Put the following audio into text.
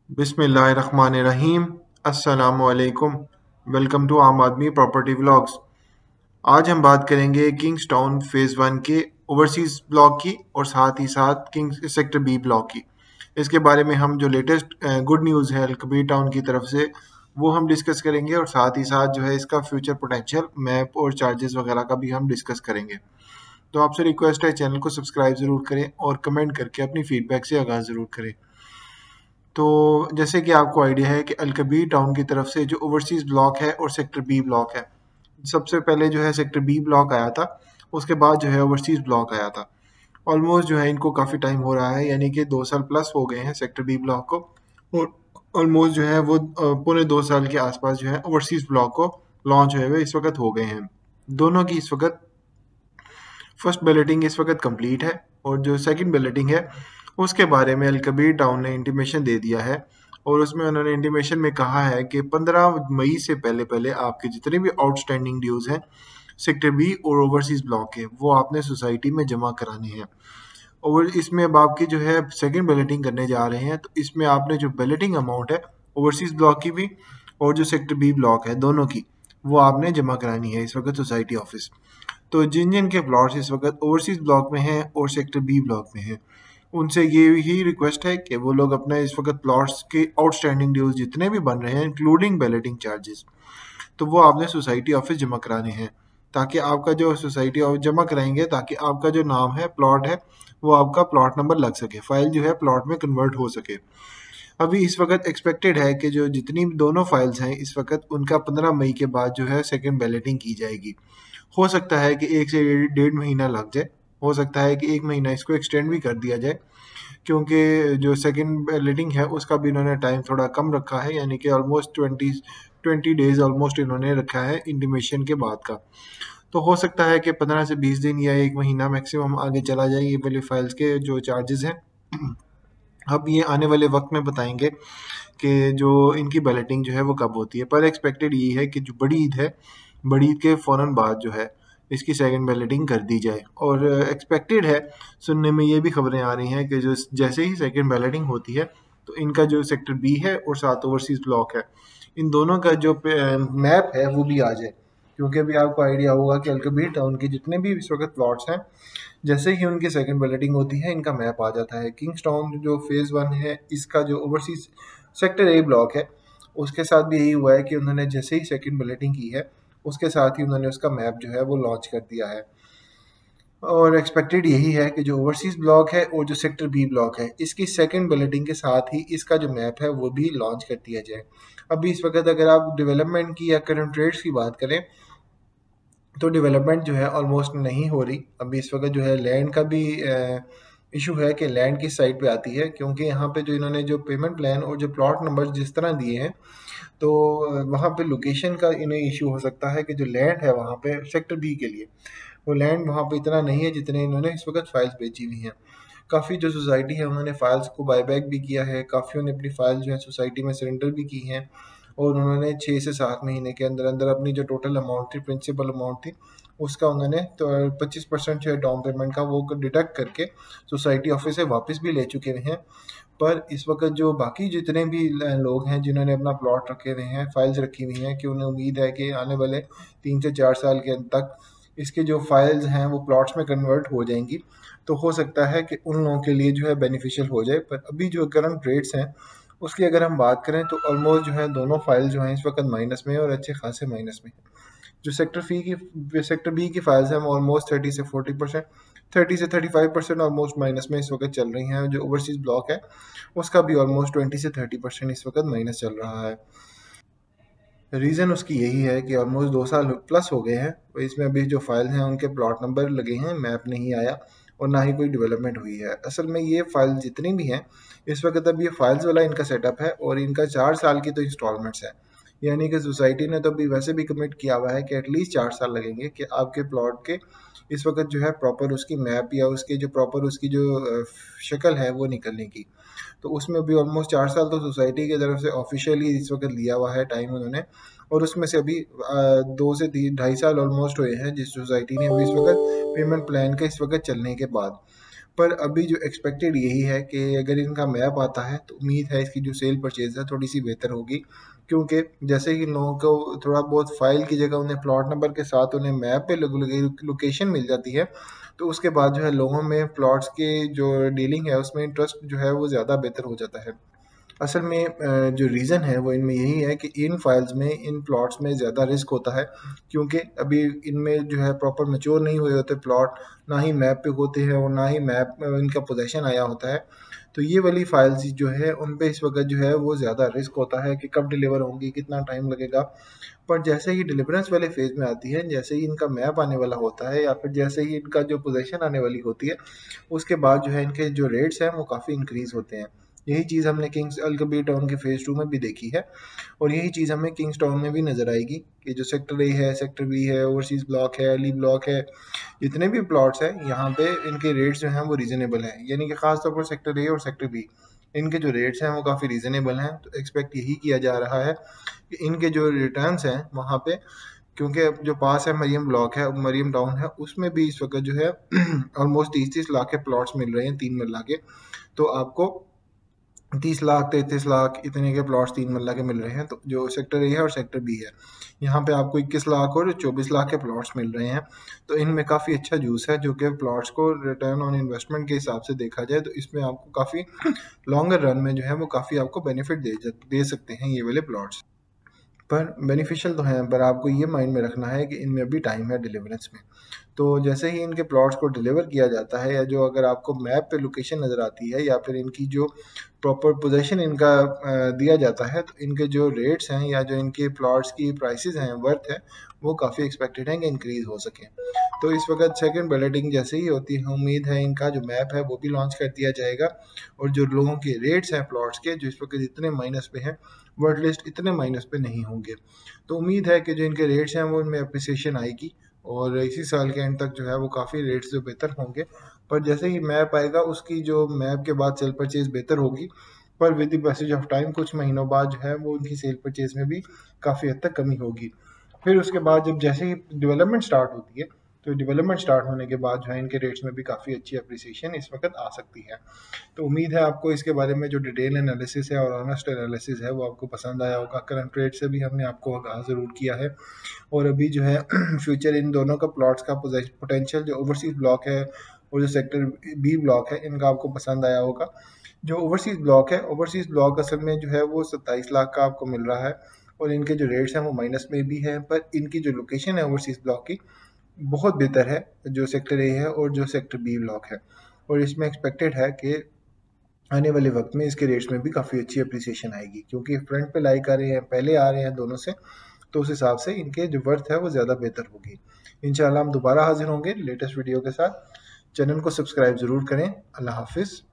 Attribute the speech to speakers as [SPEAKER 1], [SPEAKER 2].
[SPEAKER 1] बिस्मिल्लाहिर्रहमानिर्रहीम। अस्सलामुअलैकुम। Welcome to आम आदमी प्रॉपर्टी व्लॉग्स। आज हम बात करेंगे किंग्सटाउन फेज़ वन के ओवरसीज़ ब्लॉक की और साथ ही साथ किंग सेक्टर बी ब्लॉक की। इसके बारे में हम जो लेटेस्ट गुड न्यूज़ है अलकबीर टाउन की तरफ से वो हम डिस्कस करेंगे और साथ ही साथ जो है इसका फ्यूचर पोटेंशियल मैप और चार्जेस वगैरह का भी हम डिस्कस करेंगे। तो आपसे रिक्वेस्ट है चैनल को सब्सक्राइब ज़रूर करें और कमेंट करके अपनी फीडबैक से आगाज़ ज़रूर करें। तो जैसे कि आपको आइडिया है कि अलकबीर टाउन की तरफ से जो ओवरसीज़ ब्लॉक है और सेक्टर बी ब्लॉक है, सबसे पहले जो है सेक्टर बी ब्लॉक आया था, उसके बाद जो है ओवरसीज़ ब्लॉक आया था। ऑलमोस्ट जो है इनको काफ़ी टाइम हो रहा है, यानी कि 2 साल प्लस हो गए हैं सेक्टर बी ब्लॉक को, और ऑलमोस्ट जो है वो पौने 2 साल के आसपास जो है ओवरसीज़ ब्लॉक को लॉन्च हुए हुए इस वक्त हो गए हैं। दोनों की इस वक्त फर्स्ट बैलेटिंग इस वक्त कंप्लीट है और जो सेकंड बैलेटिंग है उसके बारे में अलकबीर टाउन ने इंटीमेशन दे दिया है। और उसमें उन्होंने इंटीमेशन में कहा है कि 15 मई से पहले पहले आपके जितने भी आउटस्टैंडिंग ड्यूज़ हैं सेक्टर बी और ओवरसीज़ ब्लॉक के, वो आपने सोसाइटी में जमा कराने हैं। और इसमें अब आपकी जो है सेकंड बैलेटिंग करने जा रहे हैं, तो इसमें आपने जो बैलेटिंग अमाउंट है ओवरसीज़ ब्लॉक की भी और जो सेक्टर बी ब्लॉक है दोनों की, वो आपने जमा करानी है इस वक्त सोसाइटी ऑफिस। तो जिन जिन के प्लॉट्स इस वक्त ओवरसीज़ ब्लॉक में हैं और सेक्टर बी ब्लॉक में हैं, उनसे ये ही रिक्वेस्ट है कि वो लोग अपने इस वक्त प्लॉट्स के आउटस्टैंडिंग ड्यूज जितने भी बन रहे हैं इंक्लूडिंग बैलेटिंग चार्जेस, तो वो आपने सोसाइटी ऑफिस जमा कराने हैं, ताकि आपका जो सोसाइटी ऑफिस जमा कराएंगे ताकि आपका जो नाम है प्लॉट है वो आपका प्लॉट नंबर लग सके, फाइल जो है प्लॉट में कन्वर्ट हो सके। अभी इस वक्त एक्सपेक्टेड है कि जो जितनी भी दोनों फाइल्स हैं इस वक्त उनका 15 मई के बाद जो है सेकेंड बैलेटिंग की जाएगी। हो सकता है कि 1 से 1.5 महीना लग जाए, हो सकता है कि 1 महीना इसको एक्सटेंड भी कर दिया जाए, क्योंकि जो सेकंड बैलेटिंग है उसका भी इन्होंने टाइम थोड़ा कम रखा है, यानी कि ऑलमोस्ट 20 डेज ऑलमोस्ट इन्होंने रखा है इंटीमेशन के बाद का। तो हो सकता है कि 15 से 20 दिन या 1 महीना मैक्सिमम आगे चला जाए ये वाली फाइल्स के जो चार्जेस हैं। अब ये आने वाले वक्त में बताएंगे कि जो इनकी बैलेटिंग जो है वो कब होती है, पर एक्सपेक्टेड यही है कि जो बड़ी ईद है, बड़ी ईद के फ़ौरन बाद जो है इसकी सेकंड बैलेटिंग कर दी जाए। और एक्सपेक्टेड है, सुनने में ये भी खबरें आ रही हैं कि जो जैसे ही सेकंड बैलेटिंग होती है तो इनका जो सेक्टर बी है और साथ ओवरसीज़ ब्लॉक है, इन दोनों का जो मैप है वो भी आ जाए। क्योंकि अभी आपको आइडिया होगा कि अलकबीर टाउन के जितने भी इस वक्त प्लॉट्स हैं, जैसे ही उनकी सेकंड बैलेटिंग होती है इनका मैप आ जाता है। किंग्सटाउन जो फेज़ वन है इसका जो ओवरसीज सेक्टर ए ब्लॉक है उसके साथ भी यही हुआ है कि उन्होंने जैसे ही सेकंड बैलेटिंग की है उसके साथ ही उन्होंने उसका मैप जो है वो लॉन्च कर दिया है। और एक्सपेक्टेड यही है कि जो ओवरसीज ब्लॉक है और जो सेक्टर बी ब्लॉक है इसकी सेकंड बुलेटिन के साथ ही इसका जो मैप है वो भी लॉन्च कर दिया जाए। अभी इस वक्त अगर आप डेवलपमेंट की या करंट रेट्स की बात करें तो डेवलपमेंट जो है ऑलमोस्ट नहीं हो रही। अभी इस वक्त जो है लैंड का भी इशू है कि लैंड किस साइड पे आती है, क्योंकि यहाँ पे जो इन्होंने जो पेमेंट प्लान और जो प्लॉट नंबर जिस तरह दिए हैं, तो वहाँ पे लोकेशन का इन्हें इशू हो सकता है कि जो लैंड है वहाँ पे सेक्टर बी के लिए, वो लैंड वहाँ पे इतना नहीं है जितने इन्होंने इस वक्त फाइल्स बेची हुई हैं। काफ़ी जो सोसाइटी है उन्होंने फाइल्स को बायबैक भी किया है, काफ़ी ने अपनी फाइल जो है सोसाइटी में सरेंडर भी की हैं, और उन्होंने 6 से 7 महीने के अंदर अंदर अपनी जो टोटल अमाउंट थी, प्रिंसिपल अमाउंट थी, उसका उन्होंने तो 25% जो है डाउन पेमेंट का वो डिडक्ट करके सोसाइटी ऑफिस से वापस भी ले चुके हैं। पर इस वक्त जो बाकी जितने भी लोग हैं जिन्होंने अपना प्लॉट रखे हुए हैं, फाइल्स रखी हुई हैं, कि उन्हें उम्मीद है कि आने वाले 3 से 4 साल के अंत तक इसके जो फाइल्स हैं वो प्लॉट्स में कन्वर्ट हो जाएंगी, तो हो सकता है कि उन लोगों के लिए जो है बेनिफिशियल हो जाए। पर अभी जो करंट रेट्स हैं उसकी अगर हम बात करें तो ऑलमोस्ट जो है दोनों फाइल जो हैं इस वक्त माइनस में है और अच्छे खासे माइनस में है। जो सेक्टर बी की फाइल्स हैं वो ऑलमोस्ट 30 से 40%, 30 से 35% ऑलमोस्ट माइनस में इस वक्त चल रही हैं। जो ओवरसीज ब्लॉक है उसका भी ऑलमोस्ट 20 से 30% इस वक्त माइनस चल रहा है। रीज़न उसकी यही है कि ऑलमोस्ट 2 साल प्लस हो गए हैं, तो इसमें अभी जो फाइल हैं उनके प्लॉट नंबर लगे हैं, मैप नहीं आया और ना ही कोई डेवलपमेंट हुई है। असल में ये फाइल जितनी भी हैं इस वक्त अब ये फाइल्स वाला इनका सेटअप है और इनका 4 साल की तो इंस्टॉलमेंट्स है, यानी कि सोसाइटी ने तो अभी वैसे भी कमिट किया हुआ है कि एटलीस्ट 4 साल लगेंगे कि आपके प्लॉट के इस वक्त जो है प्रॉपर उसकी मैप या उसकी जो प्रॉपर उसकी जो शक्ल है वो निकलने की। तो उसमें भी ऑलमोस्ट 4 साल तो सोसाइटी की तरफ से ऑफिशियली इस वक्त लिया हुआ है टाइम उन्होंने, और उसमें से अभी 2 से 2.5 साल ऑलमोस्ट हुए हैं जिस सोसाइटी ने अभी इस वक्त पेमेंट प्लान के इस वक्त चलने के बाद। पर अभी जो एक्सपेक्टेड यही है कि अगर इनका मैप आता है तो उम्मीद है इसकी जो सेल परचेज है थोड़ी सी बेहतर होगी, क्योंकि जैसे ही लोगों को थोड़ा बहुत फाइल की जगह उन्हें प्लॉट नंबर के साथ उन्हें मैप पे लोकेशन मिल जाती है, तो उसके बाद जो है लोगों में प्लॉट्स की जो डीलिंग है उसमें इंटरेस्ट जो है वो ज़्यादा बेहतर हो जाता है। असल में जो रीज़न है वो इनमें यही है कि इन फाइल्स में इन प्लॉट्स में ज़्यादा रिस्क होता है, क्योंकि अभी इनमें जो है प्रॉपर मैच्योर नहीं हुए होते प्लॉट, ना ही मैप पे होते हैं और ना ही मैप में इनका पोजेशन आया होता है। तो ये वाली फाइल्स जो है उन पे इस वक्त जो है वो ज़्यादा रिस्क होता है कि कब डिलीवर होंगी, कितना टाइम लगेगा। पर जैसे ही डिलीवरेंस वाले फेज़ में आती है, जैसे ही इनका मैप आने वाला होता है या फिर जैसे ही इनका जो पोजेशन आने वाली होती है, उसके बाद जो है इनके जो रेट्स हैं वो काफ़ी इंक्रीज़ होते हैं। यही चीज़ हमने किंग्स अल-कबीर टाउन के फ़ेज़ 2 में भी देखी है, और यही चीज़ हमें किंग्स टाउन में भी नज़र आएगी कि जो सेक्टर ए है, सेक्टर बी है, ओवरसीज़ ब्लॉक है, अली ब्लॉक है, जितने भी प्लॉट्स हैं यहाँ पे इनके रेट्स जो हैं वो रीज़नेबल हैं। यानी कि ख़ास तौर पर सेक्टर ए और सेक्टर बी, इनके जो रेट्स हैं वो काफ़ी रीज़नेबल हैं। तो एक्सपेक्ट यही किया जा रहा है कि इनके जो रिटर्न्स हैं वहाँ पे, क्योंकि अब जो पास है मरियम ब्लॉक है, मरियम टाउन है, उसमें भी इस वक्त जो है ऑलमोस्ट 30-30 लाख के प्लॉट्स मिल रहे हैं 3 मरला के। तो आपको 30 लाख 33 लाख इतने के प्लॉट्स 3 मरला के मिल रहे हैं। तो जो सेक्टर ए है और सेक्टर बी है, यहाँ पे आपको 21 लाख और 24 लाख के प्लॉट्स मिल रहे हैं। तो इनमें काफ़ी अच्छा जूस है, जो कि प्लॉट्स को रिटर्न ऑन इन्वेस्टमेंट के हिसाब से देखा जाए तो इसमें आपको काफ़ी लॉन्गर रन में जो है वो काफ़ी आपको बेनिफिट दे सकते हैं ये वाले प्लॉट्स। पर बेनिफिशियल तो हैं, पर आपको ये माइंड में रखना है कि इनमें अभी टाइम है डिलीवरेंस में। तो जैसे ही इनके प्लॉट्स को डिलीवर किया जाता है, या जो अगर आपको मैप पे लोकेशन नज़र आती है, या फिर इनकी जो प्रॉपर पोजीशन इनका दिया जाता है, तो इनके जो रेट्स हैं या जो इनके प्लॉट्स की प्राइसेस हैं, वर्थ है, वो काफ़ी एक्सपेक्टेड हैं कि इंक्रीज़ हो सकें। तो इस वक्त सेकंड बैलेटिंग जैसे ही होती है, उम्मीद है इनका जो मैप है वो भी लॉन्च कर दिया जाएगा, और जो लोगों के रेट्स हैं प्लॉट्स के जो इस वक्त इतने माइनस पे हैं, वर्ड लिस्ट इतने माइनस पे नहीं होंगे। तो उम्मीद है कि जो इनके रेट्स हैं वो इनमें अप्रिसिएशन आएगी, और इसी साल के एंड तक जो है वो काफ़ी रेट्स जो बेहतर होंगे। पर जैसे ही मैप आएगा उसकी जो मैप के बाद सेल परचेज बेहतर होगी, पर with the passage of time कुछ महीनों बाद जो है वो उनकी सेल परचेज में भी काफ़ी हद तक कमी होगी। फिर उसके बाद जब जैसे ही डेवलपमेंट स्टार्ट होती है, तो डेवलपमेंट स्टार्ट होने के बाद जो है इनके रेट्स में भी काफ़ी अच्छी अप्रिसिएशन इस वक्त आ सकती है। तो उम्मीद है आपको इसके बारे में जो डिटेल एनालिसिस है और ऑनेस्ट एनालिसिस है वो आपको पसंद आया होगा। करंट रेट से भी हमने आपको आगाह ज़रूर किया है, और अभी जो है फ्यूचर इन दोनों का प्लॉट्स का पोटेंशियल जो ओवरसीज ब्लॉक है और जो सेक्टर बी ब्लॉक है, इनका आपको पसंद आया होगा। जो ओवरसीज ब्लॉक है, ओवरसीज ब्लॉक असल में जो है वो 27 लाख का आपको मिल रहा है, और इनके जो रेट्स हैं वो माइनस में भी हैं, पर इनकी जो लोकेशन है ओवरसीज ब्लॉक की बहुत बेहतर है जो सेक्टर ए है और जो सेक्टर बी ब्लॉक है। और इसमें एक्सपेक्टेड है कि आने वाले वक्त में इसके रेट्स में भी काफ़ी अच्छी अप्रिसिएशन आएगी, क्योंकि फ्रंट पे लाइक आ रहे हैं, पहले आ रहे हैं दोनों से, तो उस हिसाब से इनके जो वर्थ है वो ज़्यादा बेहतर होगी। इंशाल्लाह हम दोबारा हाजिर होंगे लेटेस्ट वीडियो के साथ। चैनल को सब्सक्राइब ज़रूर करें। अल्लाह हाफिज़।